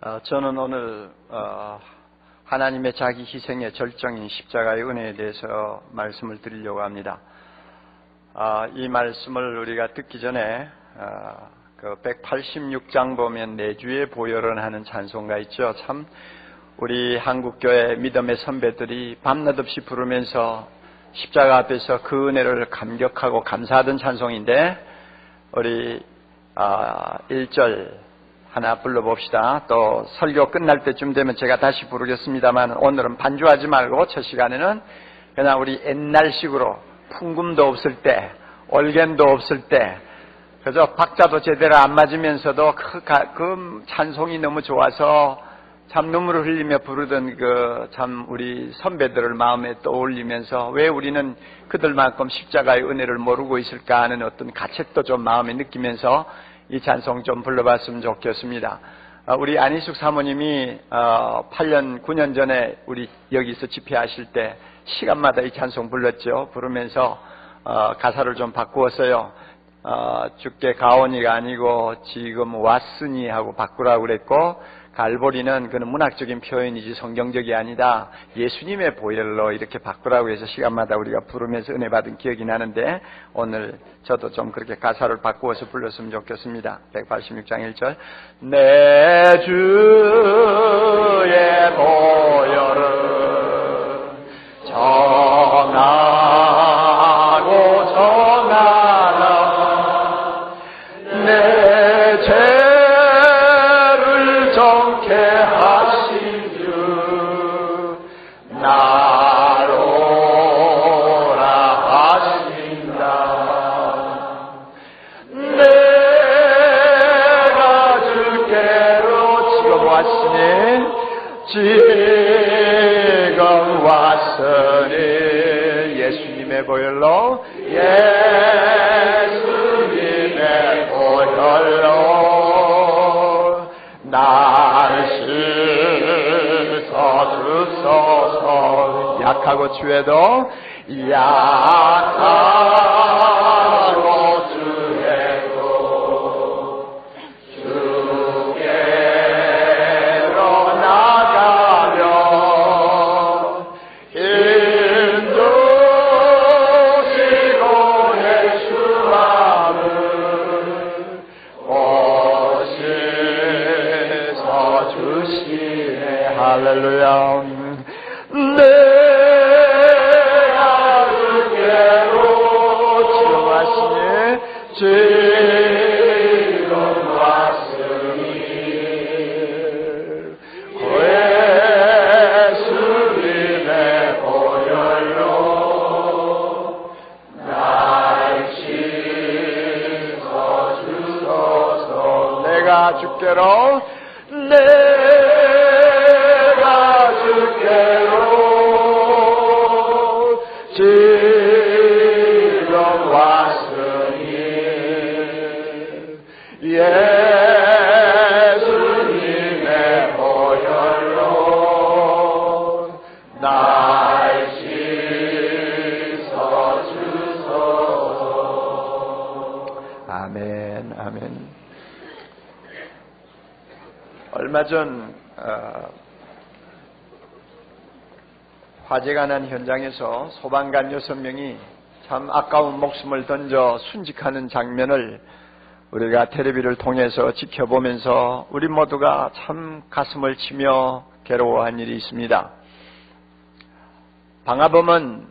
저는 오늘 하나님의 자기 희생의 절정인 십자가의 은혜에 대해서 말씀을 드리려고 합니다. 이 말씀을 우리가 듣기 전에 그 186장 보면 내주의 보혈은 하는 찬송가 있죠. 참 우리 한국교회 믿음의 선배들이 밤낮 없이 부르면서 십자가 앞에서 그 은혜를 감격하고 감사하던 찬송인데, 우리 1절 하나 불러봅시다. 또 설교 끝날 때쯤 되면 제가 다시 부르겠습니다만, 오늘은 반주하지 말고 첫 시간에는 그냥 우리 옛날식으로 풍금도 없을 때, 올겐도 없을 때, 그저 박자도 제대로 안 맞으면서도 그 찬송이 너무 좋아서 참 눈물을 흘리며 부르던 참 우리 선배들을 마음에 떠올리면서, 왜 우리는 그들만큼 십자가의 은혜를 모르고 있을까 하는 어떤 가책도 좀 마음에 느끼면서 이 찬송 좀 불러봤으면 좋겠습니다. 우리 안희숙 사모님이 8년, 9년 전에 우리 여기서 집회하실 때 시간마다 이 찬송 불렀죠. 부르면서 가사를 좀 바꾸었어요. 주께 가오니가 아니고 지금 왔으니 하고 바꾸라고 그랬고, 갈보리는 그는 문학적인 표현이지 성경적이 아니다, 예수님의 보혈로 이렇게 바꾸라고 해서 시간마다 우리가 부르면서 은혜 받은 기억이 나는데, 오늘 저도 좀 그렇게 가사를 바꾸어서 불렀으면 좋겠습니다. 186장 1절. 내 주의 보혈은 정하고 정하라, 내 죄를 정케 하신 주 나로라 하신다. 내가 주께로 지금 왔으니, 지금 왔으니 예수님의 보혈로, 예수님의 보혈로 나를 씻어주소서. 약하고 주에도, 약하고 주에도 주께로 나가며 힘주시고 내 주함을 오셔 주시네. 할렐루야. 내가 주께로 지금 왔으니, 지금 왔으니 예수님의 보혈로 날 씻어주소서. 내가 주께로, 내가 주께로 지금 왔으니 예수님의 보혈로 날 씻어주소서. 아멘, 아멘. 얼마 전 화재가 난 현장에서 소방관 6명이 참 아까운 목숨을 던져 순직하는 장면을 우리가 텔레비를 통해서 지켜보면서 우리 모두가 참 가슴을 치며 괴로워한 일이 있습니다. 방아범은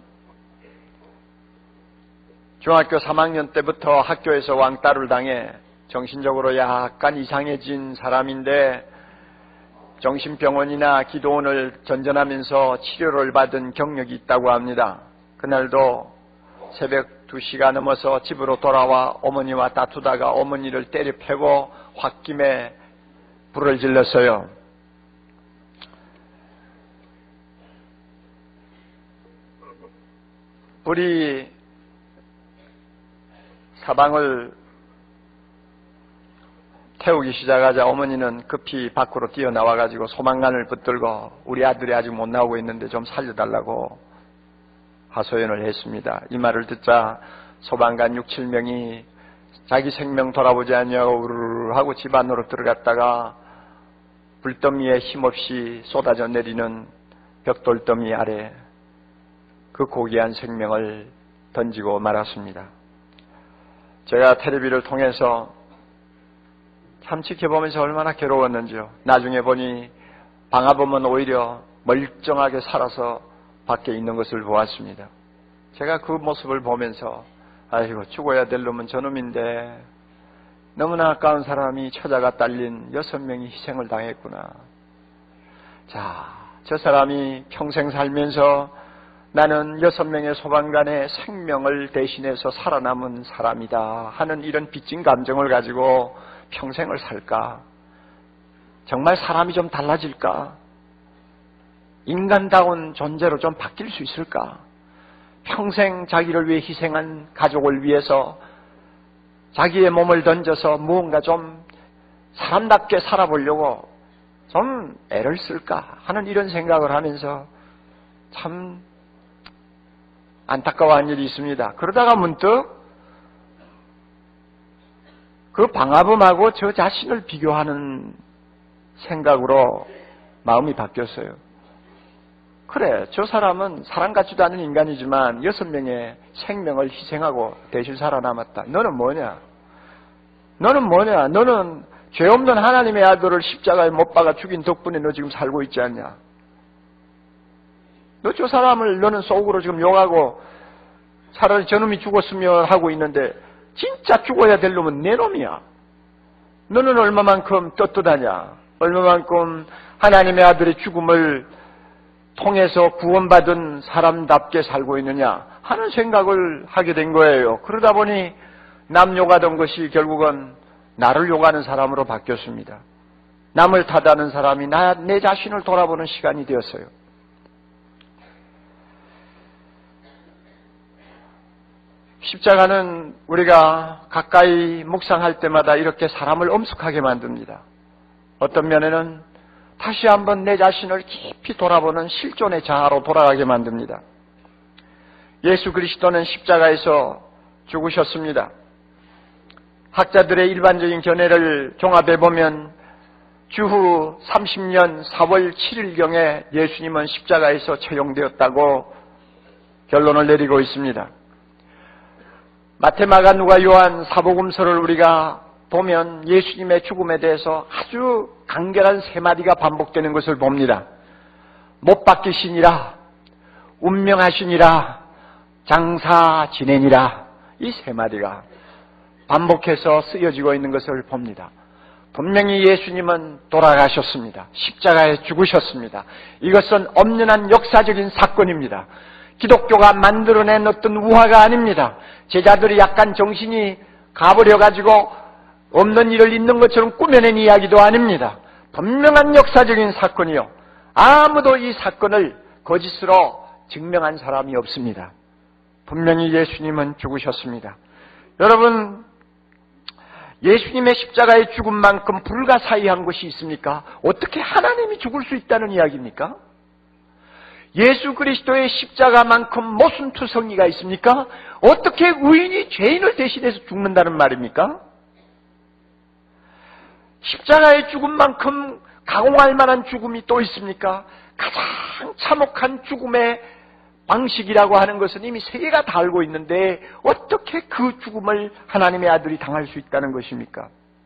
중학교 3학년 때부터 학교에서 왕따를 당해 정신적으로 약간 이상해진 사람인데, 정신병원이나 기도원을 전전하면서 치료를 받은 경력이 있다고 합니다. 그날도 새벽 2시가 넘어서 집으로 돌아와 어머니와 다투다가 어머니를 때려 패고 홧김에 불을 질렀어요. 불이 사방을 태우기 시작하자 어머니는 급히 밖으로 뛰어나와가지고 소방관을 붙들고, 우리 아들이 아직 못 나오고 있는데 좀 살려달라고 하소연을 했습니다. 이 말을 듣자 소방관 6, 7명이 자기 생명 돌아보지 않냐고 우르르 하고 집 안으로 들어갔다가 불더미에 힘없이 쏟아져 내리는 벽돌더미 아래 그 고귀한 생명을 던지고 말았습니다. 제가 텔레비를 통해서 참 지켜보면서 얼마나 괴로웠는지요. 나중에 보니 방화범은 오히려 멀쩡하게 살아서 밖에 있는 것을 보았습니다. 제가 그 모습을 보면서 아이고, 죽어야 될 놈은 저놈인데 너무나 아까운 사람이 처자가 딸린 6명이 희생을 당했구나. 자, 저 사람이 평생 살면서 나는 6명의 소방관의 생명을 대신해서 살아남은 사람이다 하는 이런 빚진 감정을 가지고 평생을 살까? 정말 사람이 좀 달라질까? 인간다운 존재로 좀 바뀔 수 있을까? 평생 자기를 위해 희생한 가족을 위해서 자기의 몸을 던져서 무언가 좀 사람답게 살아보려고 좀 애를 쓸까 하는 이런 생각을 하면서 참 안타까워한 일이 있습니다. 그러다가 문득 그 방화범하고 저 자신을 비교하는 생각으로 마음이 바뀌었어요. 그래, 저 사람은 사람 같지도 않은 인간이지만 6명의 생명을 희생하고 대신 살아남았다. 너는 뭐냐? 너는 뭐냐? 너는 죄 없는 하나님의 아들을 십자가에 못 박아 죽인 덕분에 너 지금 살고 있지 않냐? 너 저 사람을 너는 속으로 지금 욕하고 차라리 저놈이 죽었으면 하고 있는데 진짜 죽어야 될 놈은 내 놈이야. 너는 얼마만큼 떳떳하냐? 얼마만큼 하나님의 아들의 죽음을 통해서 구원받은 사람답게 살고 있느냐 하는 생각을 하게 된 거예요. 그러다 보니 남 욕하던 것이 결국은 나를 욕하는 사람으로 바뀌었습니다. 남을 탓하는 사람이 내 자신을 돌아보는 시간이 되었어요. 십자가는 우리가 가까이 묵상할 때마다 이렇게 사람을 엄숙하게 만듭니다. 어떤 면에는 다시 한번 내 자신을 깊이 돌아보는 실존의 자아로 돌아가게 만듭니다. 예수 그리스도는 십자가에서 죽으셨습니다. 학자들의 일반적인 견해를 종합해 보면 주후 30년 4월 7일경에 예수님은 십자가에서 처형되었다고 결론을 내리고 있습니다. 마태, 마가, 누가, 요한 사복음서를 우리가 보면 예수님의 죽음에 대해서 아주 간결한 세 마디가 반복되는 것을 봅니다. 못 박히시니라, 운명하시니라, 장사 지내니라. 이 세 마디가 반복해서 쓰여지고 있는 것을 봅니다. 분명히 예수님은 돌아가셨습니다. 십자가에 죽으셨습니다. 이것은 엄연한 역사적인 사건입니다. 기독교가 만들어낸 어떤 우화가 아닙니다. 제자들이 약간 정신이 가버려가지고 없는 일을 있는 것처럼 꾸며낸 이야기도 아닙니다. 분명한 역사적인 사건이요. 아무도 이 사건을 거짓으로 증명한 사람이 없습니다. 분명히 예수님은 죽으셨습니다. 여러분, 예수님의 십자가의 죽음만큼 불가사의한 것이 있습니까? 어떻게 하나님이 죽을 수 있다는 이야기입니까? 예수 그리스도의 십자가만큼 모순투성이가 있습니까? 어떻게 의인이 죄인을 대신해서 죽는다는 말입니까? 십자가의 죽음만큼 가공할 만한 죽음이 또 있습니까? 가장 참혹한 죽음의 방식이라고 하는 것은 이미 세계가 다 알고 있는데 어떻게 그 죽음을 하나님의 아들이 당할 수 있다는 것입니까?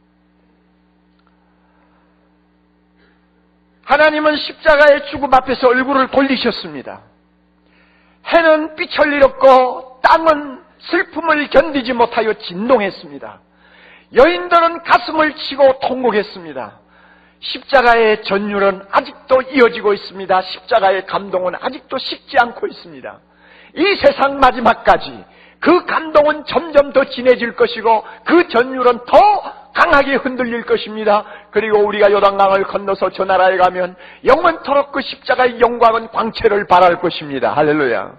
하나님은 십자가의 죽음 앞에서 얼굴을 돌리셨습니다. 해는 빛을 잃었고 땅은 슬픔을 견디지 못하여 진동했습니다. 여인들은 가슴을 치고 통곡했습니다. 십자가의 전율은 아직도 이어지고 있습니다. 십자가의 감동은 아직도 식지 않고 있습니다. 이 세상 마지막까지 그 감동은 점점 더 진해질 것이고 그 전율은 더 강하게 흔들릴 것입니다. 그리고 우리가 요단강을 건너서 저 나라에 가면 영원토록 그 십자가의 영광은 광채를 발할 것입니다. 할렐루야.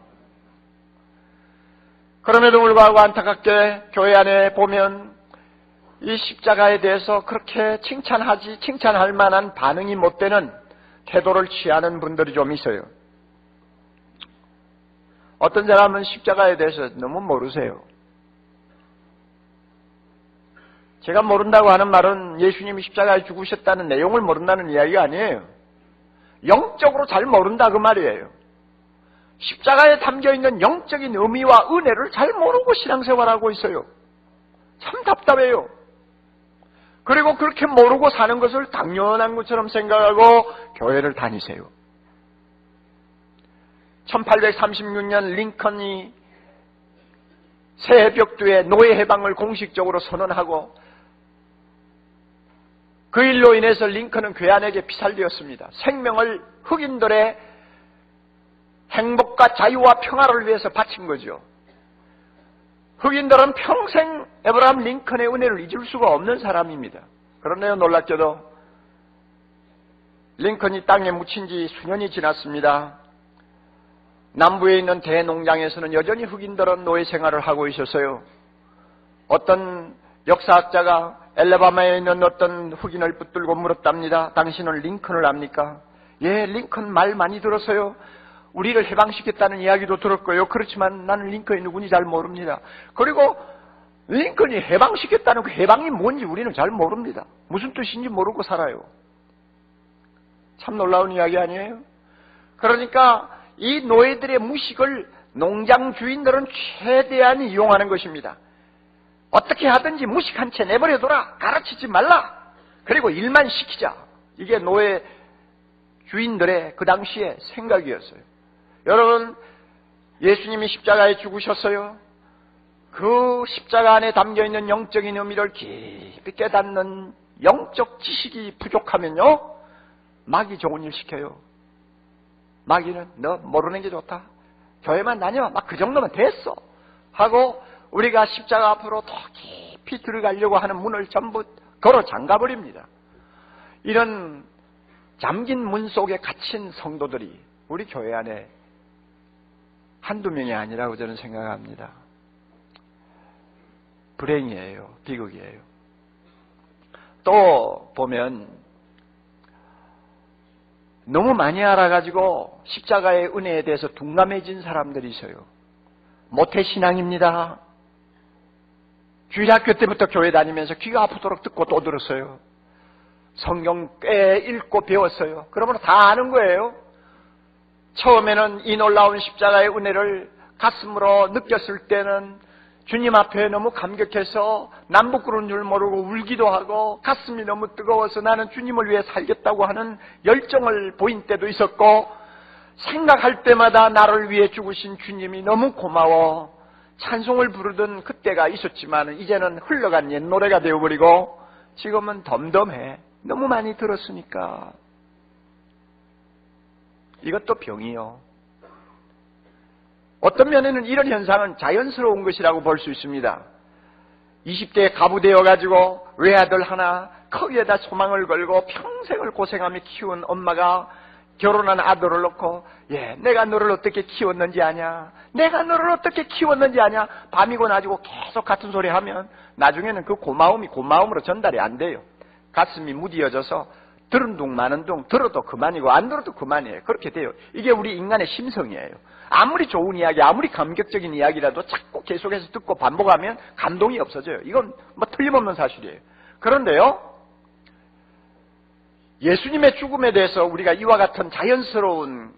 그럼에도 불구하고 안타깝게 교회 안에 보면 이 십자가에 대해서 그렇게 칭찬할 만한 반응이 못 되는 태도를 취하는 분들이 좀 있어요. 어떤 사람은 십자가에 대해서 너무 모르세요. 제가 모른다고 하는 말은 예수님이 십자가에 죽으셨다는 내용을 모른다는 이야기가 아니에요. 영적으로 잘 모른다 그 말이에요. 십자가에 담겨있는 영적인 의미와 은혜를 잘 모르고 신앙생활하고 있어요. 참 답답해요. 그리고 그렇게 모르고 사는 것을 당연한 것처럼 생각하고 교회를 다니세요. 1836년 링컨이 새벽두에 노예 해방을 공식적으로 선언하고 그 일로 인해서 링컨은 괴한에게 피살되었습니다. 생명을 흑인들의 행복과 자유와 평화를 위해서 바친 거죠. 흑인들은 평생 에브라함 링컨의 은혜를 잊을 수가 없는 사람입니다. 그런데요, 놀랍게도 링컨이 땅에 묻힌 지 수년이 지났습니다. 남부에 있는 대농장에서는 여전히 흑인들은 노예 생활을 하고 있었어요. 어떤 역사학자가 엘레바마에 있는 어떤 흑인을 붙들고 물었답니다. 당신은 링컨을 압니까? 예, 링컨 말 많이 들었어요. 우리를 해방시켰다는 이야기도 들었고요. 그렇지만 나는 링컨이 누군지 잘 모릅니다. 그리고 링컨이 해방시켰다는 그 해방이 뭔지 우리는 잘 모릅니다. 무슨 뜻인지 모르고 살아요. 참 놀라운 이야기 아니에요? 그러니까 이 노예들의 무식을 농장 주인들은 최대한 이용하는 것입니다. 어떻게 하든지 무식한 채 내버려둬라. 가르치지 말라. 그리고 일만 시키자. 이게 노예 주인들의 그 당시의 생각이었어요. 여러분, 예수님이 십자가에 죽으셨어요. 그 십자가 안에 담겨있는 영적인 의미를 깊이 깨닫는 영적 지식이 부족하면요, 마귀 좋은 일 시켜요. 마귀는 너 모르는 게 좋다. 교회만 다녀. 막 그 정도면 됐어. 하고 우리가 십자가 앞으로 더 깊이 들어가려고 하는 문을 전부 걸어 잠가버립니다. 이런 잠긴 문 속에 갇힌 성도들이 우리 교회 안에 한두 명이 아니라고 저는 생각합니다. 불행이에요. 비극이에요. 또 보면 너무 많이 알아가지고 십자가의 은혜에 대해서 둔감해진 사람들이 있어요. 모태신앙입니다. 주일학교 때부터 교회 다니면서 귀가 아프도록 듣고 또 들었어요. 성경 꽤 읽고 배웠어요. 그러면 다 아는 거예요. 처음에는 이 놀라운 십자가의 은혜를 가슴으로 느꼈을 때는 주님 앞에 너무 감격해서 남북 그런 줄 모르고 울기도 하고 가슴이 너무 뜨거워서 나는 주님을 위해 살겠다고 하는 열정을 보인 때도 있었고, 생각할 때마다 나를 위해 죽으신 주님이 너무 고마워 찬송을 부르던 그때가 있었지만 이제는 흘러간 옛 노래가 되어버리고 지금은 덤덤해. 너무 많이 들었으니까. 이것도 병이요. 어떤 면에는 이런 현상은 자연스러운 것이라고 볼 수 있습니다. 20대에 가부되어가지고 외아들 하나 거기에다 소망을 걸고 평생을 고생하며 키운 엄마가 결혼한 아들을 놓고, 예, 내가 너를 어떻게 키웠는지 아냐? 내가 너를 어떻게 키웠는지 아냐? 밤이고 낮이고 계속 같은 소리 하면 나중에는 그 고마움이 고마움으로 전달이 안 돼요. 가슴이 무디어져서 들은 둥 마는 둥, 들어도 그만이고 안 들어도 그만이에요. 그렇게 돼요. 이게 우리 인간의 심성이에요. 아무리 좋은 이야기, 아무리 감격적인 이야기라도 자꾸 계속해서 듣고 반복하면 감동이 없어져요. 이건 뭐 틀림없는 사실이에요. 그런데요, 예수님의 죽음에 대해서 우리가 이와 같은 자연스러운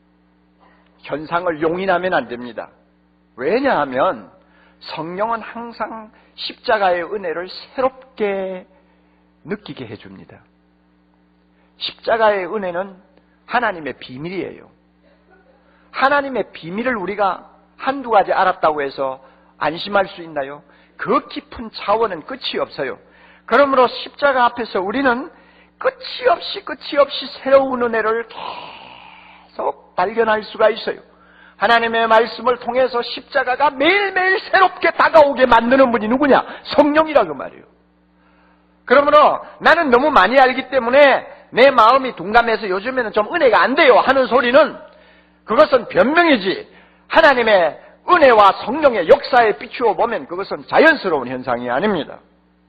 현상을 용인하면 안 됩니다. 왜냐하면 성령은 항상 십자가의 은혜를 새롭게 느끼게 해줍니다. 십자가의 은혜는 하나님의 비밀이에요. 하나님의 비밀을 우리가 한두 가지 알았다고 해서 안심할 수 있나요? 그 깊은 차원은 끝이 없어요. 그러므로 십자가 앞에서 우리는 끝이 없이 새로운 은혜를 계속 발견할 수가 있어요. 하나님의 말씀을 통해서 십자가가 매일매일 새롭게 다가오게 만드는 분이 누구냐? 성령이라고 말이에요. 그러므로 나는 너무 많이 알기 때문에 내 마음이 둔감해서 요즘에는 좀 은혜가 안 돼요 하는 소리는, 그것은 변명이지, 하나님의 은혜와 성령의 역사에 비추어 보면 그것은 자연스러운 현상이 아닙니다.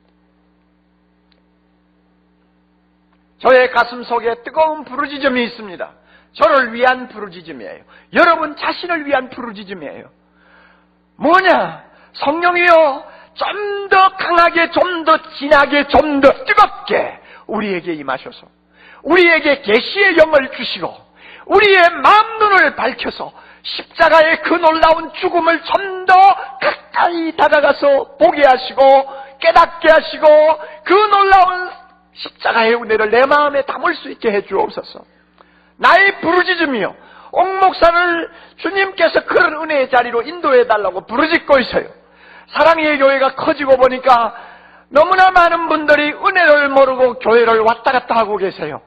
저의 가슴 속에 뜨거운 부르짖음이 있습니다. 저를 위한 부르짖음이에요. 여러분 자신을 위한 부르짖음이에요. 뭐냐? 성령이여, 좀 더 강하게, 좀 더 진하게, 좀 더 뜨겁게 우리에게 임하셔서 우리에게 계시의 영을 주시고 우리의 마음 눈을 밝혀서 십자가의 그 놀라운 죽음을 좀 더 가까이 다가가서 보게 하시고 깨닫게 하시고 그 놀라운 십자가의 은혜를 내 마음에 담을 수 있게 해 주옵소서. 나의 부르짖음이요, 옥목사를 주님께서 그런 은혜의 자리로 인도해 달라고 부르짖고 있어요. 사랑의 교회가 커지고 보니까 너무나 많은 분들이 은혜를 모르고 교회를 왔다 갔다 하고 계세요.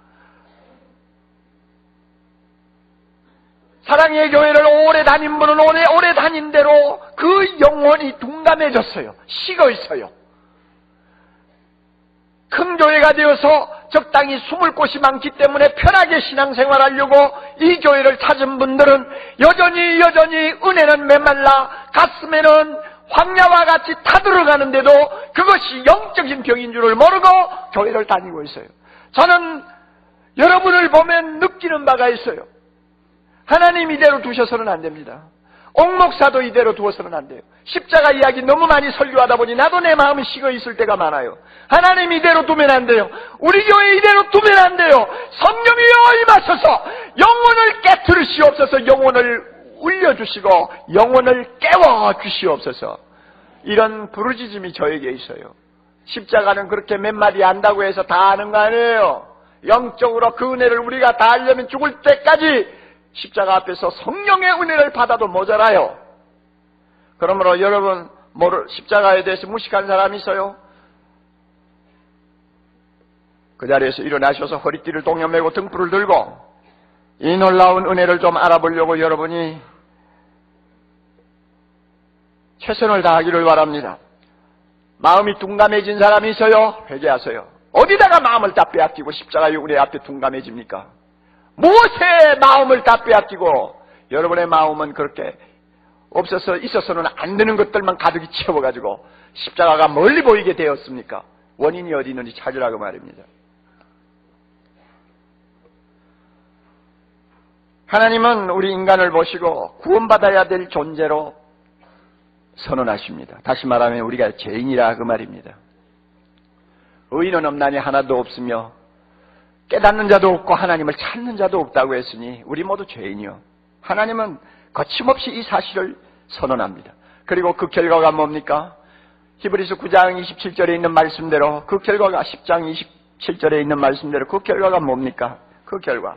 사랑의 교회를 오래 다닌 분은 오래 다닌 대로 그 영혼이 둔감해졌어요. 식어 있어요. 큰 교회가 되어서 적당히 숨을 곳이 많기 때문에 편하게 신앙생활하려고 이 교회를 찾은 분들은 여전히 은혜는 메말라 가슴에는 황야와 같이 타들어가는데도 그것이 영적인 병인 줄을 모르고 교회를 다니고 있어요. 저는 여러분을 보면 느끼는 바가 있어요. 하나님 이대로 두셔서는 안 됩니다. 옥목사도 이대로 두어서는 안 돼요. 십자가 이야기 너무 많이 설교하다 보니 나도 내 마음이 식어 있을 때가 많아요. 하나님 이대로 두면 안 돼요. 우리 교회 이대로 두면 안 돼요. 성령이여 임하소서 영혼을 깨트리시옵소서. 영혼을 울려주시고 영혼을 깨워주시옵소서. 이런 부르짖음이 저에게 있어요. 십자가는 그렇게 몇 마디 안다고 해서 다 아는 거 아니에요. 영적으로 그 은혜를 우리가 다 알려면 죽을 때까지 십자가 앞에서 성령의 은혜를 받아도 모자라요. 그러므로 여러분 십자가에 대해서 무식한 사람이 있어요? 그 자리에서 일어나셔서 허리띠를 동여매고 등불을 들고 이 놀라운 은혜를 좀 알아보려고 여러분이 최선을 다하기를 바랍니다. 마음이 둔감해진 사람이 있어요? 회개하세요. 어디다가 마음을 다 빼앗기고 십자가의 은혜 앞에 둔감해집니까? 무엇에 마음을 다 빼앗기고 여러분의 마음은 그렇게 있어서는 안 되는 것들만 가득히 채워가지고 십자가가 멀리 보이게 되었습니까? 원인이 어디 있는지 찾으라고 말입니다. 하나님은 우리 인간을 보시고 구원받아야 될 존재로 선언하십니다. 다시 말하면 우리가 죄인이라 그 말입니다. 의인은 없나니 하나도 없으며 깨닫는 자도 없고 하나님을 찾는 자도 없다고 했으니 우리 모두 죄인이요. 하나님은 거침없이 이 사실을 선언합니다. 그리고 그 결과가 뭡니까? 히브리서 9장 27절에 있는 말씀대로 그 결과가 10장 27절에 있는 말씀대로 그 결과가 뭡니까? 그 결과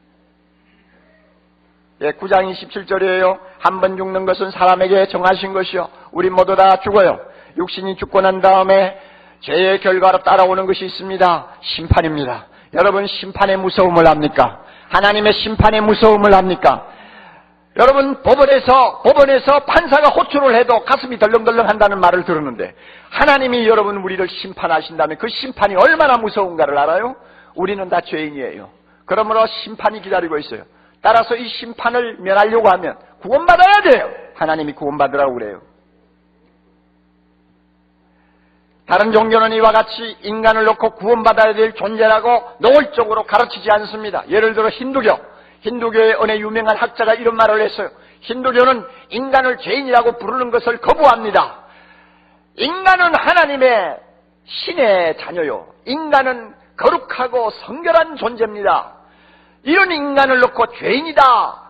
9장 27절이에요. 한 번 죽는 것은 사람에게 정하신 것이요 우리 모두 다 죽어요. 육신이 죽고 난 다음에 죄의 결과로 따라오는 것이 있습니다. 심판입니다. 여러분 심판의 무서움을 압니까? 하나님의 심판의 무서움을 압니까? 여러분 법원에서 판사가 호출을 해도 가슴이 덜렁덜렁 한다는 말을 들었는데 하나님이 여러분 우리를 심판하신다면 그 심판이 얼마나 무서운가를 알아요? 우리는 다 죄인이에요. 그러므로 심판이 기다리고 있어요. 따라서 이 심판을 면하려고 하면 구원받아야 돼요. 하나님이 구원받으라고 그래요. 다른 종교는 이와 같이 인간을 놓고 구원받아야 될 존재라고 노골적으로 가르치지 않습니다. 예를 들어 힌두교의 어느 유명한 학자가 이런 말을 했어요. 힌두교는 인간을 죄인이라고 부르는 것을 거부합니다. 인간은 하나님의 신의 자녀요. 인간은 거룩하고 성결한 존재입니다. 이런 인간을 놓고 죄인이다,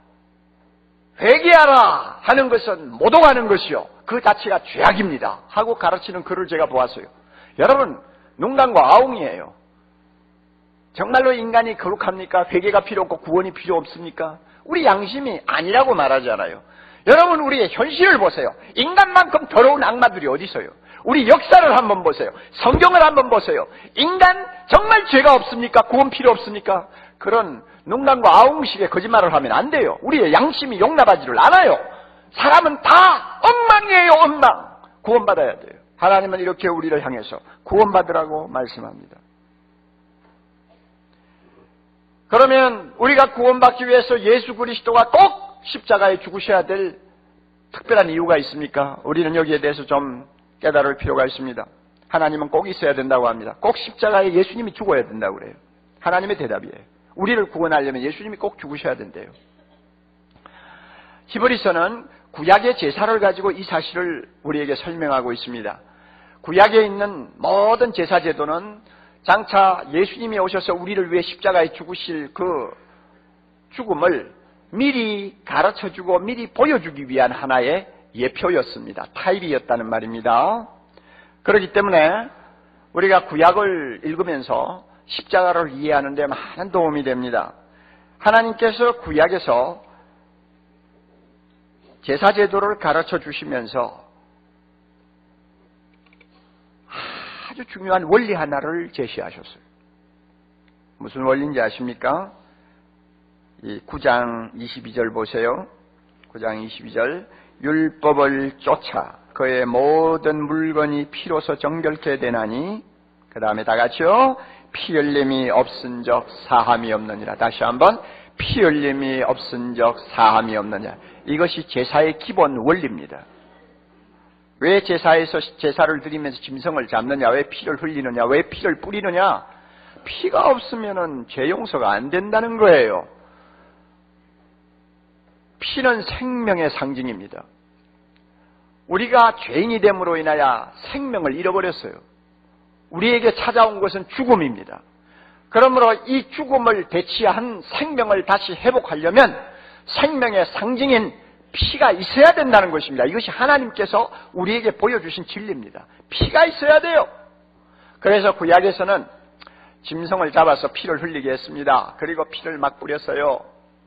회개하라 하는 것은 모독하는 것이요 그 자체가 죄악입니다 하고 가르치는 글을 제가 보았어요. 여러분 눈 감고 아웅이에요. 정말로 인간이 거룩합니까? 회개가 필요 없고 구원이 필요 없습니까? 우리 양심이 아니라고 말하잖아요. 여러분 우리의 현실을 보세요. 인간만큼 더러운 악마들이 어디 있어요? 우리 역사를 한번 보세요. 성경을 한번 보세요. 인간 정말 죄가 없습니까? 구원 필요 없습니까? 그런 눈 감고 아웅식의 거짓말을 하면 안 돼요. 우리의 양심이 용납하지를 않아요. 사람은 다 엉망이에요. 엉망. 구원받아야 돼요. 하나님은 이렇게 우리를 향해서 구원받으라고 말씀합니다. 그러면 우리가 구원받기 위해서 예수 그리스도가 꼭 십자가에 죽으셔야 될 특별한 이유가 있습니까? 우리는 여기에 대해서 좀 깨달을 필요가 있습니다. 하나님은 꼭 있어야 된다고 합니다. 꼭 십자가에 예수님이 죽어야 된다고 그래요. 하나님의 대답이에요. 우리를 구원하려면 예수님이 꼭 죽으셔야 된대요. 히브리서는 구약의 제사를 가지고 이 사실을 우리에게 설명하고 있습니다. 구약에 있는 모든 제사 제도는 장차 예수님이 오셔서 우리를 위해 십자가에 죽으실 그 죽음을 미리 가르쳐주고 미리 보여주기 위한 하나의 예표였습니다. 타입이었다는 말입니다. 그렇기 때문에 우리가 구약을 읽으면서 십자가를 이해하는 데 많은 도움이 됩니다. 하나님께서 구약에서 제사 제도를 가르쳐 주시면서 아주 중요한 원리 하나를 제시하셨어요. 무슨 원리인지 아십니까? 이 9장 22절 보세요. 9장 22절 율법을 쫓아 그의 모든 물건이 피로서 정결케 되나니 그 다음에 다 같이요. 피 흘림이 없은적 사함이 없느니라. 다시 한번 피 흘림이 없은적 사함이 없느니라. 이것이 제사의 기본 원리입니다. 왜 제사에서 제사를 드리면서 짐승을 잡느냐? 왜 피를 흘리느냐? 왜 피를 뿌리느냐? 피가 없으면은 죄 용서가 안 된다는 거예요. 피는 생명의 상징입니다. 우리가 죄인이 됨으로 인하여 생명을 잃어버렸어요. 우리에게 찾아온 것은 죽음입니다. 그러므로 이 죽음을 대치한 생명을 다시 회복하려면 생명의 상징인 피가 있어야 된다는 것입니다. 이것이 하나님께서 우리에게 보여주신 진리입니다. 피가 있어야 돼요. 그래서 구약에서는 짐승을 잡아서 피를 흘리게 했습니다. 그리고 피를 막 뿌렸어요.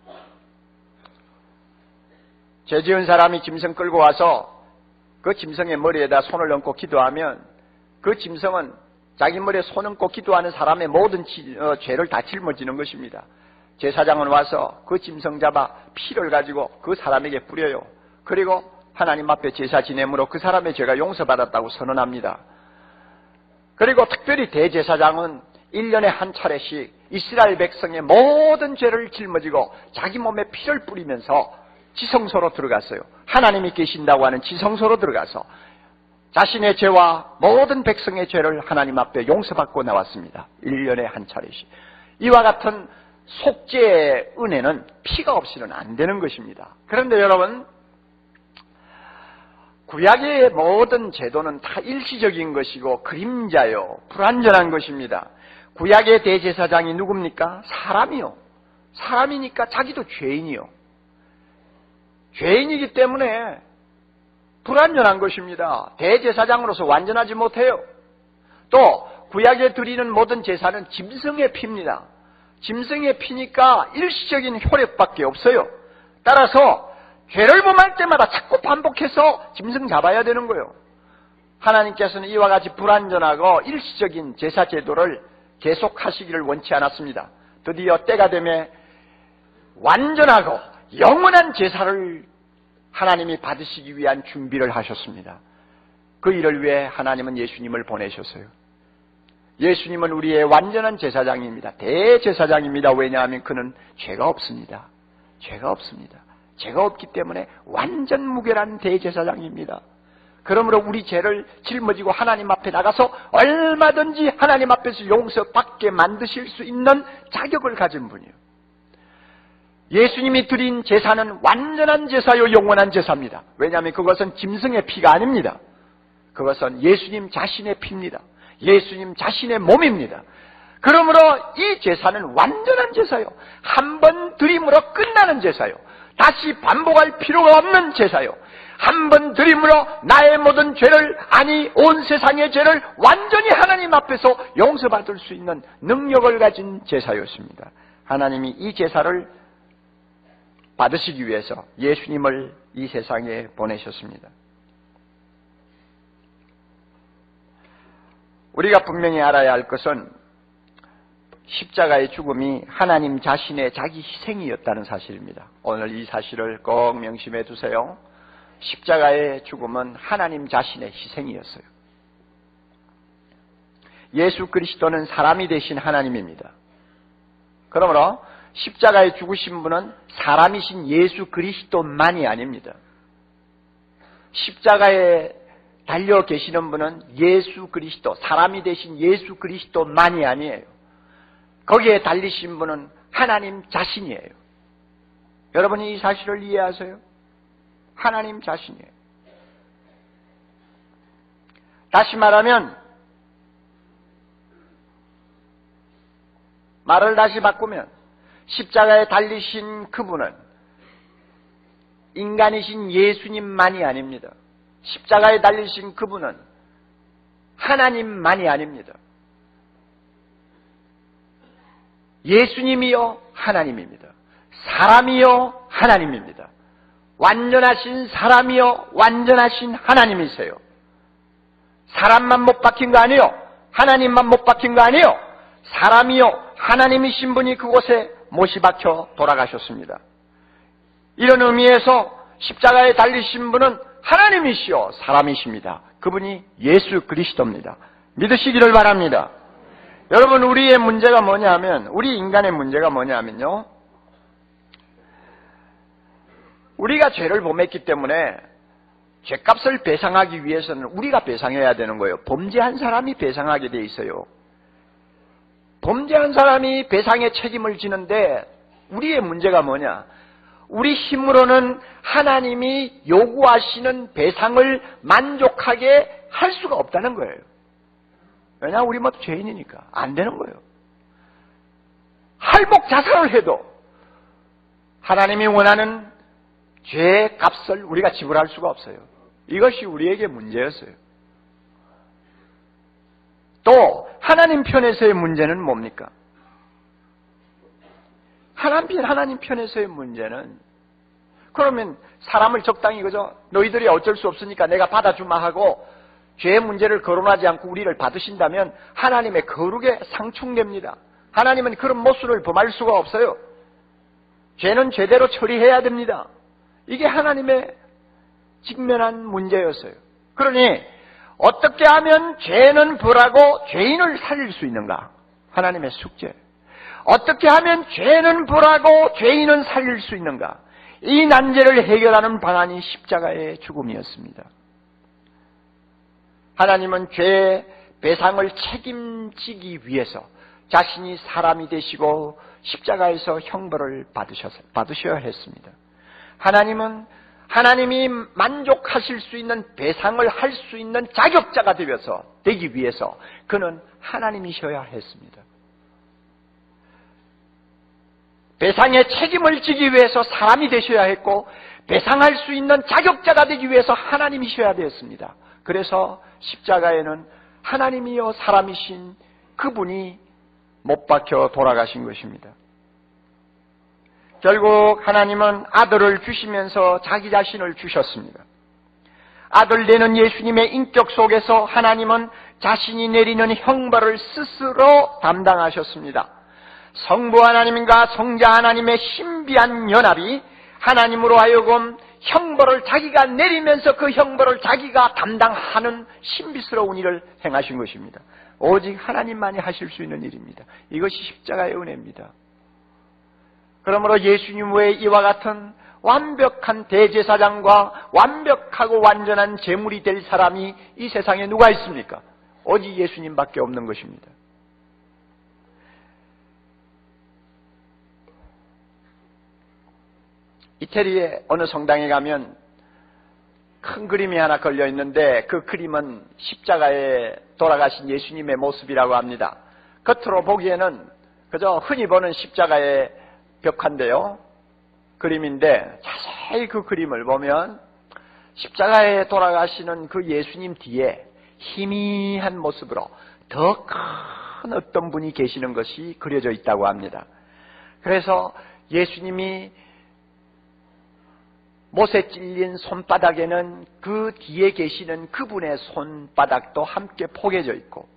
죄 지은 사람이 짐승 끌고 와서 그 짐승의 머리에다 손을 얹고 기도하면 그 짐승은 자기 머리에 손 얹고 기도하는 사람의 모든 죄를 다 짊어지는 것입니다. 제사장은 와서 그 짐승 잡아 피를 가지고 그 사람에게 뿌려요. 그리고 하나님 앞에 제사 지냄으로 그 사람의 죄가 용서받았다고 선언합니다. 그리고 특별히 대제사장은 1년에 한 차례씩 이스라엘 백성의 모든 죄를 짊어지고 자기 몸에 피를 뿌리면서 지성소로 들어갔어요. 하나님이 계신다고 하는 지성소로 들어가서 자신의 죄와 모든 백성의 죄를 하나님 앞에 용서받고 나왔습니다. 1년에 한 차례씩. 이와 같은 속죄의 은혜는 피가 없이는 안 되는 것입니다. 그런데 여러분, 구약의 모든 제도는 다 일시적인 것이고 그림자요, 불완전한 것입니다. 구약의 대제사장이 누굽니까? 사람이요. 사람이니까 자기도 죄인이요. 죄인이기 때문에 불완전한 것입니다. 대제사장으로서 완전하지 못해요. 또 구약에 드리는 모든 제사는 짐승의 피입니다. 짐승의 피니까 일시적인 효력밖에 없어요. 따라서 죄를 범할 때마다 자꾸 반복해서 짐승 잡아야 되는 거예요. 하나님께서는 이와 같이 불완전하고 일시적인 제사 제도를 계속하시기를 원치 않았습니다. 드디어 때가 되면 완전하고 영원한 제사를 하나님이 받으시기 위한 준비를 하셨습니다. 그 일을 위해 하나님은 예수님을 보내셨어요. 예수님은 우리의 완전한 제사장입니다. 대제사장입니다. 왜냐하면 그는 죄가 없습니다. 죄가 없습니다. 죄가 없기 때문에 완전 무결한 대제사장입니다. 그러므로 우리 죄를 짊어지고 하나님 앞에 나가서 얼마든지 하나님 앞에서 용서받게 만드실 수 있는 자격을 가진 분이에요. 예수님이 드린 제사는 완전한 제사요, 영원한 제사입니다. 왜냐하면 그것은 짐승의 피가 아닙니다. 그것은 예수님 자신의 피입니다. 예수님 자신의 몸입니다. 그러므로 이 제사는 완전한 제사요. 한 번 드림으로 끝나는 제사요. 다시 반복할 필요가 없는 제사요. 한 번 드림으로 나의 모든 죄를, 아니 온 세상의 죄를 완전히 하나님 앞에서 용서받을 수 있는 능력을 가진 제사였습니다. 하나님이 이 제사를 받으시기 위해서 예수님을 이 세상에 보내셨습니다. 우리가 분명히 알아야 할 것은 십자가의 죽음이 하나님 자신의 자기 희생이었다는 사실입니다. 오늘 이 사실을 꼭 명심해 두세요. 십자가의 죽음은 하나님 자신의 희생이었어요. 예수 그리스도는 사람이 되신 하나님입니다. 그러므로 십자가에 죽으신 분은 사람이신 예수 그리스도만이 아닙니다. 십자가에 달려 계시는 분은 예수 그리스도, 사람이 되신 예수 그리스도만이 아니에요. 거기에 달리신 분은 하나님 자신이에요. 여러분이 이 사실을 이해하세요? 하나님 자신이에요. 다시 말하면, 말을 다시 바꾸면 십자가에 달리신 그분은 인간이신 예수님만이 아닙니다. 십자가에 달리신 그분은 하나님만이 아닙니다. 예수님이요 하나님입니다. 사람이요 하나님입니다. 완전하신 사람이요 완전하신 하나님이세요. 사람만 못 박힌 거 아니요, 하나님만 못 박힌 거 아니요, 사람이요 하나님이신 분이 그곳에 못이 박혀 돌아가셨습니다. 이런 의미에서 십자가에 달리신 분은 하나님이시요 사람이십니다. 그분이 예수 그리스도입니다. 믿으시기를 바랍니다. 여러분, 우리의 문제가 뭐냐면, 우리 인간의 문제가 뭐냐면요, 우리가 죄를 범했기 때문에 죄값을 배상하기 위해서는 우리가 배상해야 되는 거예요. 범죄한 사람이 배상하게 돼 있어요. 범죄한 사람이 배상의 책임을 지는데, 우리의 문제가 뭐냐? 우리 힘으로는 하나님이 요구하시는 배상을 만족하게 할 수가 없다는 거예요. 왜냐? 우리 모두 죄인이니까 안 되는 거예요. 할복 자살을 해도 하나님이 원하는 죄의 값을 우리가 지불할 수가 없어요. 이것이 우리에게 문제였어요. 또 하나님 편에서의 문제는 뭡니까? 하나님 편에서의 문제는, 그러면 사람을 적당히 그저 너희들이 어쩔 수 없으니까 내가 받아주마 하고 죄의 문제를 거론하지 않고 우리를 받으신다면 하나님의 거룩에 상충됩니다. 하나님은 그런 모순을 범할 수가 없어요. 죄는 죄대로 처리해야 됩니다. 이게 하나님의 직면한 문제였어요. 그러니 어떻게 하면 죄는 벌하고 죄인을 살릴 수 있는가? 하나님의 숙제. 어떻게 하면 죄는 벌하고 죄인은 살릴 수 있는가? 이 난제를 해결하는 방안이 십자가의 죽음이었습니다. 하나님은 죄의 배상을 책임지기 위해서 자신이 사람이 되시고 십자가에서 형벌을 받으셔야 했습니다. 하나님은 하나님이 만족하실 수 있는 배상을 할 수 있는 자격자가 되기 위해서 그는 하나님이셔야 했습니다. 배상의 책임을 지기 위해서 사람이 되셔야 했고, 배상할 수 있는 자격자가 되기 위해서 하나님이셔야 되었습니다. 그래서 십자가에는 하나님이요 사람이신 그분이 못 박혀 돌아가신 것입니다. 결국 하나님은 아들을 주시면서 자기 자신을 주셨습니다. 아들 되는 예수님의 인격 속에서 하나님은 자신이 내리는 형벌을 스스로 담당하셨습니다. 성부 하나님과 성자 하나님의 신비한 연합이 하나님으로 하여금 형벌을 자기가 내리면서 그 형벌을 자기가 담당하는 신비스러운 일을 행하신 것입니다. 오직 하나님만이 하실 수 있는 일입니다. 이것이 십자가의 은혜입니다. 그러므로 예수님 외에 이와 같은 완벽한 대제사장과 완벽하고 완전한 제물이 될 사람이 이 세상에 누가 있습니까? 오직 예수님밖에 없는 것입니다. 이태리의 어느 성당에 가면 큰 그림이 하나 걸려 있는데, 그 그림은 십자가에 돌아가신 예수님의 모습이라고 합니다. 겉으로 보기에는 그저 흔히 보는 십자가의 벽화인데요, 그림인데 자세히 그 그림을 보면 십자가에 돌아가시는 그 예수님 뒤에 희미한 모습으로 더 큰 어떤 분이 계시는 것이 그려져 있다고 합니다. 그래서 예수님이 못에 찔린 손바닥에는 그 뒤에 계시는 그분의 손바닥도 함께 포개져 있고,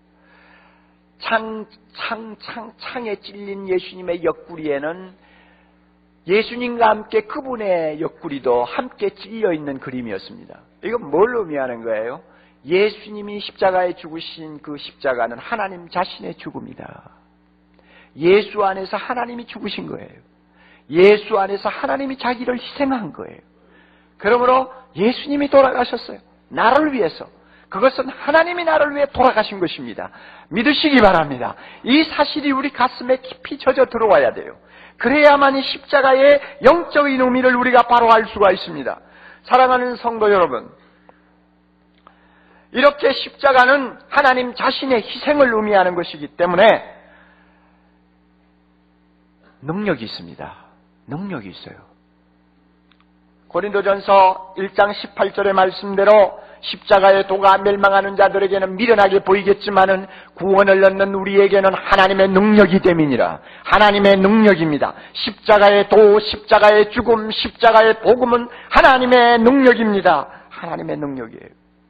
창에 찔린 예수님의 옆구리에는 예수님과 함께 그분의 옆구리도 함께 찔려 있는 그림이었습니다. 이건 뭘 의미하는 거예요? 예수님이 십자가에 죽으신 그 십자가는 하나님 자신의 죽음이다. 예수 안에서 하나님이 죽으신 거예요. 예수 안에서 하나님이 자기를 희생한 거예요. 그러므로 예수님이 돌아가셨어요. 나를 위해서. 그것은 하나님이 나를 위해 돌아가신 것입니다. 믿으시기 바랍니다. 이 사실이 우리 가슴에 깊이 젖어 들어와야 돼요. 그래야만 이 십자가의 영적인 의미를 우리가 바로 알 수가 있습니다. 사랑하는 성도 여러분, 이렇게 십자가는 하나님 자신의 희생을 의미하는 것이기 때문에 능력이 있습니다. 능력이 있어요. 고린도전서 1장 18절의 말씀대로 십자가의 도가 멸망하는 자들에게는 미련하게 보이겠지만은 구원을 얻는 우리에게는 하나님의 능력이 됨이니라. 하나님의 능력입니다. 십자가의 도, 십자가의 죽음, 십자가의 복음은 하나님의 능력입니다. 하나님의 능력이에요.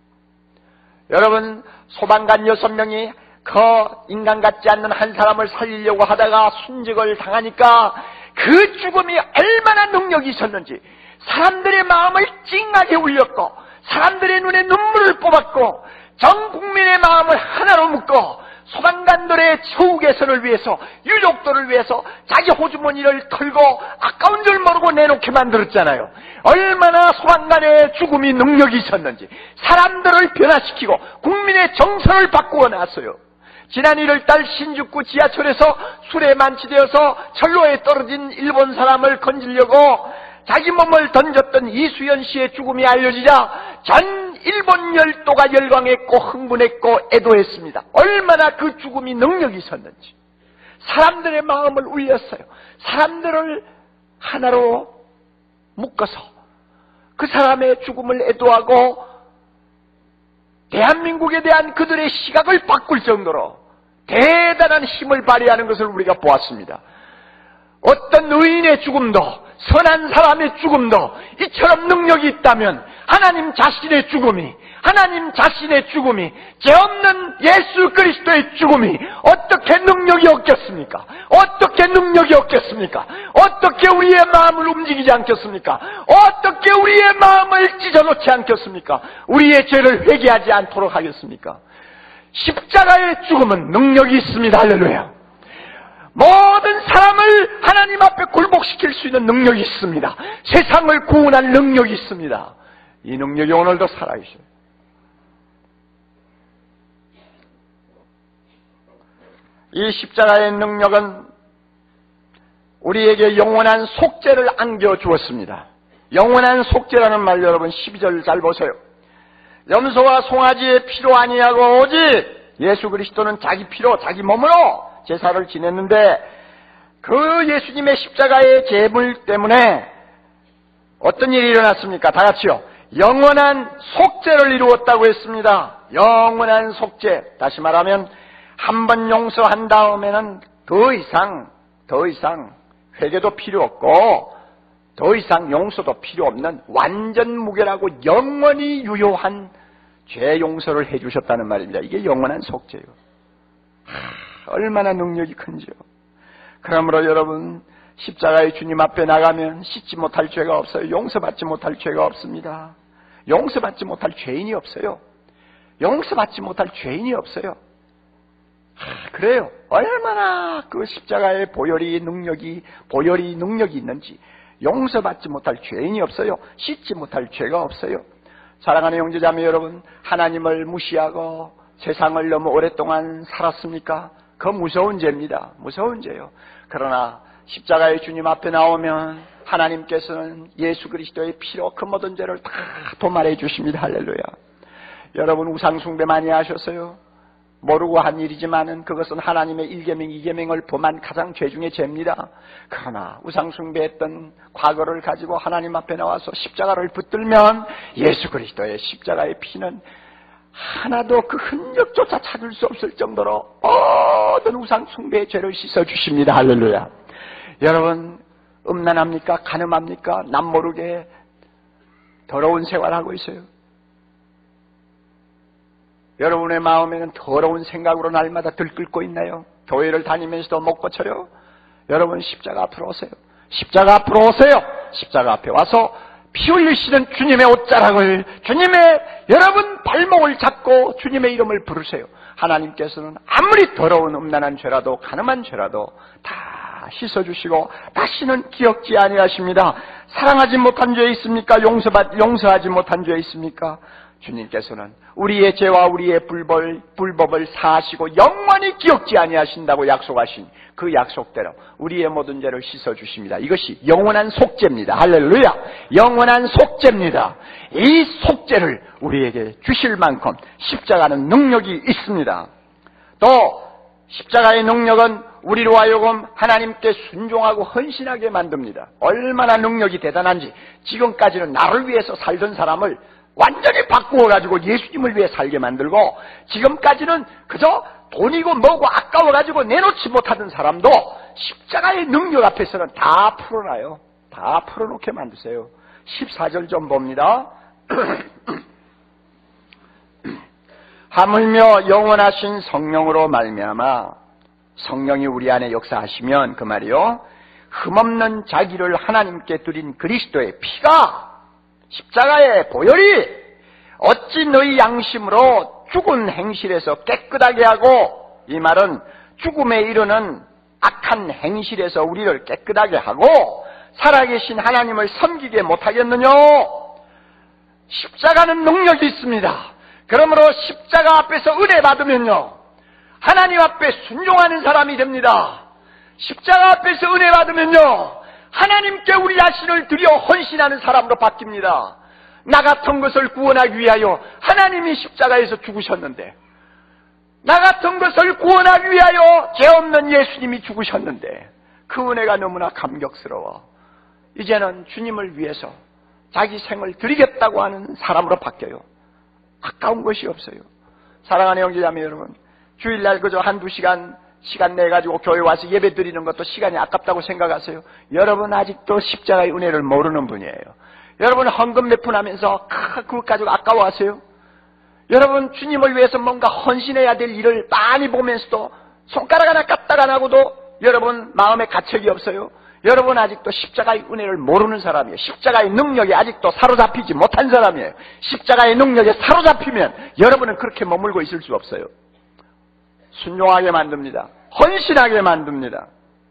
여러분, 소방관 6명이 그 인간 같지 않는 한 사람을 살리려고 하다가 순직을 당하니까 그 죽음이 얼마나 능력이 있었는지 사람들의 마음을 찡하게 울렸고 사람들의 눈에 눈물을 뽑았고 전 국민의 마음을 하나로 묶고 소방관들의 처우 개선을 위해서, 유족들을 위해서 자기 호주머니를 털고 아까운 줄 모르고 내놓게 만들었잖아요. 얼마나 소방관의 죽음이 능력이 있었는지 사람들을 변화시키고 국민의 정서를 바꾸어 놨어요. 지난 1월달 신주쿠 지하철에서 술에 만취되어서 철로에 떨어진 일본 사람을 건지려고 자기 몸을 던졌던 이수연 씨의 죽음이 알려지자 전 일본 열도가 열광했고 흥분했고 애도했습니다. 얼마나 그 죽음이 능력이 있었는지 사람들의 마음을 울렸어요. 사람들을 하나로 묶어서 그 사람의 죽음을 애도하고 대한민국에 대한 그들의 시각을 바꿀 정도로 대단한 힘을 발휘하는 것을 우리가 보았습니다. 어떤 의인의 죽음도 선한 사람의 죽음도 이처럼 능력이 있다면 하나님 자신의 죽음이 죄 없는 예수 그리스도의 죽음이 어떻게 능력이 없겠습니까? 어떻게 능력이 없겠습니까? 어떻게 우리의 마음을 움직이지 않겠습니까? 어떻게 우리의 마음을 찢어놓지 않겠습니까? 우리의 죄를 회개하지 않도록 하겠습니까? 십자가의 죽음은 능력이 있습니다. 할렐루야. 모든 사람을 하나님 앞에 굴복시킬 수 있는 능력이 있습니다. 세상을 구원할 능력이 있습니다. 이 능력이 오늘도 살아있어요. 이 십자가의 능력은 우리에게 영원한 속죄를 안겨주었습니다. 영원한 속죄라는 말 여러분 12절 잘 보세요. 염소와 송아지의 피로 아니하고 오직 예수 그리스도는 자기 피로 자기 몸으로 제사를 지냈는데 그 예수님의 십자가의 제물 때문에 어떤 일이 일어났습니까? 다 같이요. 영원한 속죄를 이루었다고 했습니다. 영원한 속죄. 다시 말하면 한 번 용서한 다음에는 더 이상 회개도 필요 없고 더 이상 용서도 필요 없는 완전 무결하고 영원히 유효한 죄 용서를 해주셨다는 말입니다. 이게 영원한 속죄예요. 얼마나 능력이 큰지요. 그러므로 여러분 십자가의 주님 앞에 나가면 씻지 못할 죄가 없어요. 용서받지 못할 죄가 없습니다. 용서받지 못할 죄인이 없어요. 용서받지 못할 죄인이 없어요. 그래요. 얼마나 그 십자가의 보혈이 능력이 있는지 용서받지 못할 죄인이 없어요. 씻지 못할 죄가 없어요. 사랑하는 형제자매 여러분, 하나님을 무시하고 세상을 너무 오랫동안 살았습니까? 그 무서운 죄입니다. 무서운 죄요. 그러나 십자가의 주님 앞에 나오면 하나님께서는 예수 그리스도의 피로 그 모든 죄를 다 도말해 주십니다. 할렐루야. 여러분 우상숭배 많이 하셨어요? 모르고 한 일이지만은 그것은 하나님의 1계명, 2계명을 범한 가장 죄 중의 죄입니다. 그러나 우상숭배했던 과거를 가지고 하나님 앞에 나와서 십자가를 붙들면 예수 그리스도의 십자가의 피는 하나도 그 흔적조차 찾을 수 없을 정도로 모든 우상숭배의 죄를 씻어주십니다. 할렐루야. 여러분 음란합니까? 간음합니까? 남모르게 더러운 생활하고 있어요. 여러분의 마음에는 더러운 생각으로 날마다 들끓고 있나요? 교회를 다니면서도 못 고쳐요? 여러분 십자가 앞으로 오세요. 십자가 앞으로 오세요. 십자가 앞에 와서 피 흘리시는 주님의 옷자락을, 주님의 여러분 발목을 잡고 주님의 이름을 부르세요. 하나님께서는 아무리 더러운 음란한 죄라도 간음한 죄라도 다 씻어주시고 다시는 기억지 아니하십니다. 사랑하지 못한 죄 있습니까? 용서하지 못한 죄 있습니까? 주님께서는 우리의 죄와 우리의 불법을 사하시고 영원히 기억지 아니하신다고 약속하신 그 약속대로 우리의 모든 죄를 씻어주십니다. 이것이 영원한 속죄입니다. 할렐루야! 영원한 속죄입니다. 이 속죄를 우리에게 주실 만큼 십자가는 능력이 있습니다. 또 십자가의 능력은 우리로 하여금 하나님께 순종하고 헌신하게 만듭니다. 얼마나 능력이 대단한지, 지금까지는 나를 위해서 살던 사람을 완전히 바꾸어가지고 예수님을 위해 살게 만들고, 지금까지는 그저 돈이고 뭐고 아까워가지고 내놓지 못하던 사람도 십자가의 능력 앞에서는 다 풀어놔요. 다 풀어놓게 만드세요. 14절 좀 봅니다. 하물며 영원하신 성령으로 말미암아, 성령이 우리 안에 역사하시면 그 말이요, 흠없는 자기를 하나님께 드린 그리스도의 피가 십자가의 보혈이 어찌 너희 양심으로 죽은 행실에서 깨끗하게 하고, 이 말은 죽음에 이르는 악한 행실에서 우리를 깨끗하게 하고 살아계신 하나님을 섬기게 못하겠느냐? 십자가는 능력이 있습니다. 그러므로 십자가 앞에서 은혜 받으면요, 하나님 앞에 순종하는 사람이 됩니다. 십자가 앞에서 은혜 받으면요, 하나님께 우리 자신을 드려 헌신하는 사람으로 바뀝니다. 나 같은 것을 구원하기 위하여 하나님이 십자가에서 죽으셨는데, 나 같은 것을 구원하기 위하여 죄 없는 예수님이 죽으셨는데, 그 은혜가 너무나 감격스러워 이제는 주님을 위해서 자기 생을 드리겠다고 하는 사람으로 바뀌어요. 아까운 것이 없어요. 사랑하는 형제자매 여러분, 주일날 그저 한두 시간 내가지고 교회 와서 예배 드리는 것도 시간이 아깝다고 생각하세요? 여러분 아직도 십자가의 은혜를 모르는 분이에요. 여러분 헌금 몇 푼 하면서 그것 가지고 아까워하세요? 여러분 주님을 위해서 뭔가 헌신해야 될 일을 많이 보면서도 손가락 하나 까딱 안 하고도 여러분 마음에 가책이 없어요? 여러분 아직도 십자가의 은혜를 모르는 사람이에요. 십자가의 능력에 아직도 사로잡히지 못한 사람이에요. 십자가의 능력에 사로잡히면 여러분은 그렇게 머물고 있을 수 없어요. 순종하게 만듭니다. 헌신하게 만듭니다.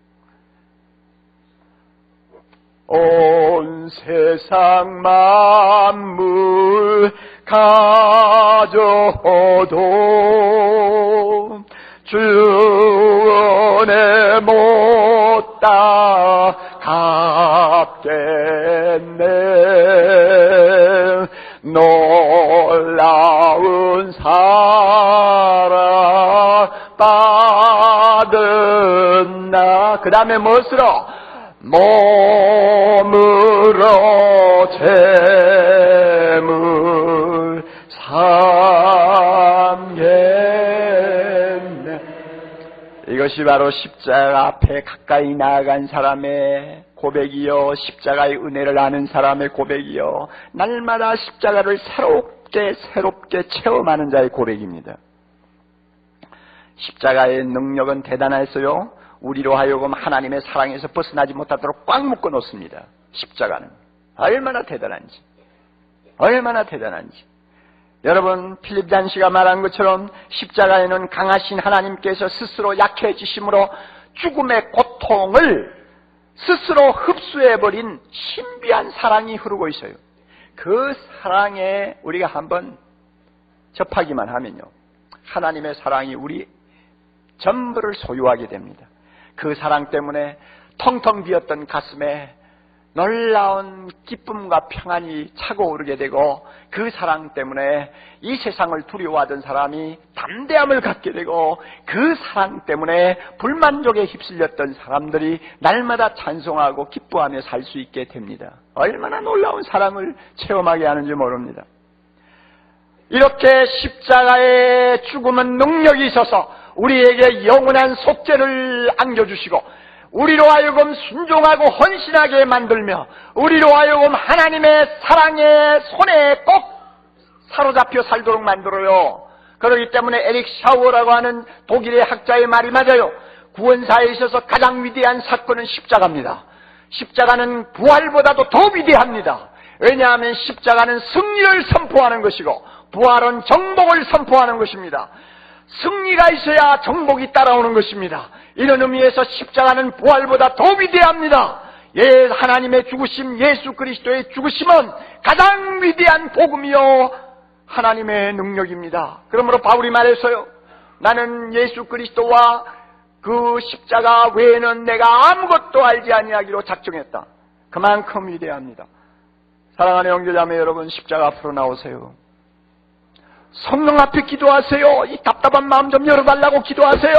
온 세상 만물 가져도 주 은혜 못 갚겠네. 놀라운 사랑 받은 나, 그 다음에 무엇으로? 몸으로 재물 삼겠네. 이것이 바로 십자가 앞에 가까이 나아간 사람의 고백이요, 십자가의 은혜를 아는 사람의 고백이요, 날마다 십자가를 새롭게 체험하는 자의 고백입니다. 십자가의 능력은 대단해서요, 우리로 하여금 하나님의 사랑에서 벗어나지 못하도록 꽉 묶어 놓습니다. 십자가는 얼마나 대단한지, 얼마나 대단한지. 여러분, 필립 잔시가 말한 것처럼 십자가에는 강하신 하나님께서 스스로 약해지심으로 죽음의 고통을 스스로 흡수해버린 신비한 사랑이 흐르고 있어요. 그 사랑에 우리가 한번 접하기만 하면요, 하나님의 사랑이 우리 전부를 소유하게 됩니다. 그 사랑 때문에 텅텅 비었던 가슴에 놀라운 기쁨과 평안이 차고 오르게 되고, 그 사랑 때문에 이 세상을 두려워하던 사람이 담대함을 갖게 되고, 그 사랑 때문에 불만족에 휩쓸렸던 사람들이 날마다 찬송하고 기뻐하며 살 수 있게 됩니다. 얼마나 놀라운 사랑을 체험하게 하는지 모릅니다. 이렇게 십자가의 죽음은 능력이 있어서 우리에게 영원한 속죄를 안겨주시고, 우리로 하여금 순종하고 헌신하게 만들며, 우리로 하여금 하나님의 사랑의 손에 꼭 사로잡혀 살도록 만들어요. 그렇기 때문에 에릭 샤워라고 하는 독일의 학자의 말이 맞아요. 구원사에 있어서 가장 위대한 사건은 십자가입니다. 십자가는 부활보다도 더 위대합니다. 왜냐하면 십자가는 승리를 선포하는 것이고, 부활은 정복을 선포하는 것입니다. 승리가 있어야 정복이 따라오는 것입니다. 이런 의미에서 십자가는 부활보다 더 위대합니다. 하나님의 죽으심, 예수 그리스도의 죽으심은 가장 위대한 복음이요, 하나님의 능력입니다. 그러므로 바울이 말했어요. 나는 예수 그리스도와 그 십자가 외에는 내가 아무것도 알지 아니하기로 작정했다. 그만큼 위대합니다. 사랑하는 형제자매 여러분, 십자가 앞으로 나오세요. 성령 앞에 기도하세요. 이 답답한 마음 좀 열어달라고 기도하세요.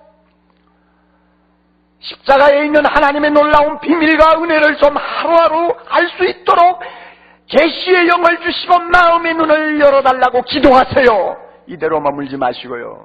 십자가에 있는 하나님의 놀라운 비밀과 은혜를 좀 하루하루 알 수 있도록 계시의 영을 주시고 마음의 눈을 열어달라고 기도하세요. 이대로 머물지 마시고요.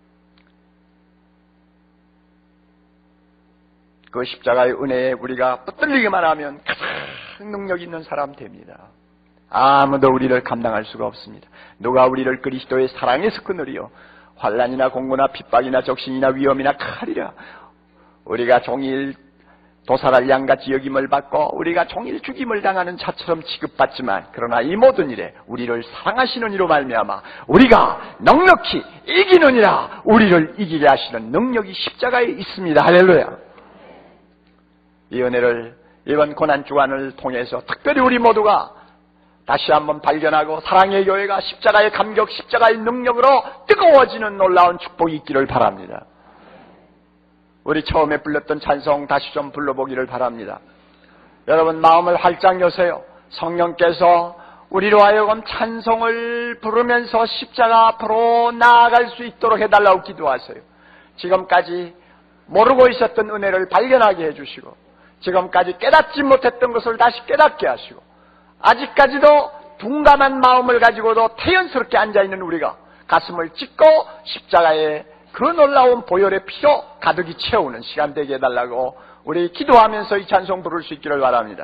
그 십자가의 은혜에 우리가 붙들리기만 하면 가장 능력 있는 사람 됩니다. 아무도 우리를 감당할 수가 없습니다. 누가 우리를 그리스도의 사랑에서 끊으리요? 환난이나 공고나 핍박이나 적신이나 위험이나 칼이라. 우리가 종일 도살할 양같이 여김을 받고 우리가 종일 죽임을 당하는 자처럼 취급받지만, 그러나 이 모든 일에 우리를 사랑하시는 이로 말미암아 우리가 넉넉히 이기느니라. 우리를 이기게 하시는 능력이 십자가에 있습니다. 할렐루야. 이 은혜를 이번 고난주간을 통해서 특별히 우리 모두가 다시 한번 발견하고 사랑의 교회가 십자가의 감격, 십자가의 능력으로 뜨거워지는 놀라운 축복이 있기를 바랍니다. 우리 처음에 불렀던 찬송 다시 좀 불러보기를 바랍니다. 여러분 마음을 활짝 여세요. 성령께서 우리로 하여금 찬송을 부르면서 십자가 앞으로 나아갈 수 있도록 해달라고 기도하세요. 지금까지 모르고 있었던 은혜를 발견하게 해주시고, 지금까지 깨닫지 못했던 것을 다시 깨닫게 하시고, 아직까지도 둔감한 마음을 가지고도 태연스럽게 앉아있는 우리가 가슴을 찢고 십자가에 그 놀라운 보혈의 피로 가득히 채우는 시간 되게 해달라고 우리 기도하면서 이 찬송 부를 수 있기를 바랍니다.